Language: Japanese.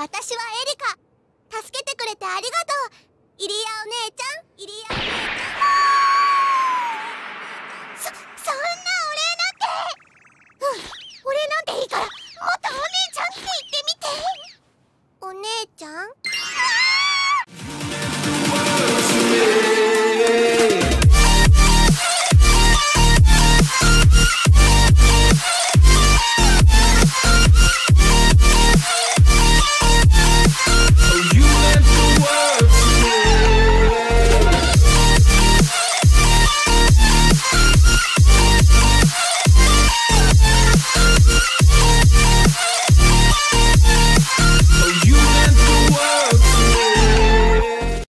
私はエリカ。助けてくれてありがとう。イリヤお姉ちゃん、イリヤ